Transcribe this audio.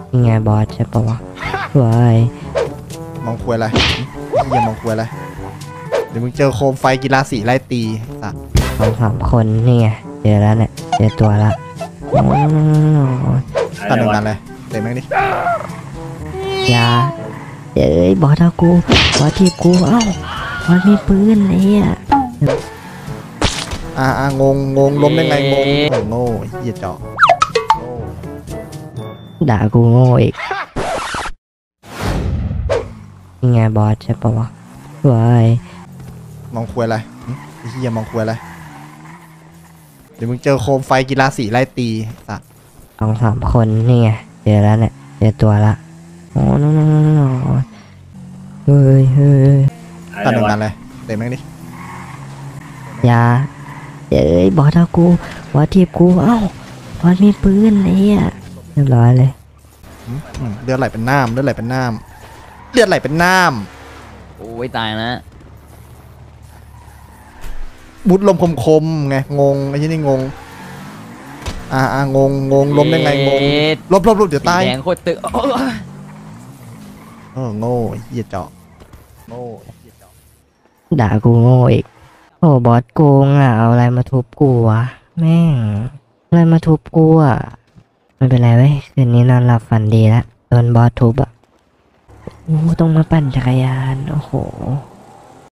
ยังไงบอสใช่ปะวะวายมองควยอะไรอย่ามองควยอะไรเดี๋ยวมึงเจอโคมไฟกีฬาสีไล่ตีสัตว์ 2-3 คนนี่ไงเจอแล้วเนี่ยเจอตัวละโอ้ตัดหนึ่งนันเลยเต็มแม่งดิยาเอ้ยบอสเอากูบอสทีบกูเอ้าบอสมีปืนไอ้เหี้ยงงล้มได้ไงงงโอ้โง่เหี้ยเจาะโง่ด่ากูโง่อีกยังไงบอสใช่ปะวะวายมองควยอะไรเหี้ยมองควยอะไรเดี๋ยวมึงเจอโคมไฟกีฬาสีไล่ตีสัตว์ 2-3 คนนี่ไงเจอแล้วเนี่ยเจอตัวละโอ้โนเฮ้ยตัดหนึ่งนันเลยเต็มแม่งดิยาเอ้ยบอสเอากูบอสทีบกูเอ้าบอสมีปืนไอ้เหี้ยเรียบร้อยเลยเลือดไหลเป็นน้ำเลือดไหลเป็นน้ำเลือดไหลเป็นน้โอ้ยตายนะำบุดลมคมๆไงงงไอ้ที่นี่งงงงล้มได้ไงงงลบเดี๋ยวตายสีแดงโคตรตึกโง่เหี้ยเจาะโง่เหี้ยเจาะด่ากูโง่อีกโอ้บอสโกงอ่ะเอาอะไรมาทุบกูวะแม่งอะไรมาทุบกูอ่ะไม่เป็นไรเว้ยคืนนี้นอนหลับฝันดีแล้วโดนบอสทุบอ่ะโอ้ต้องมาปั่นจักรยานโอ้โห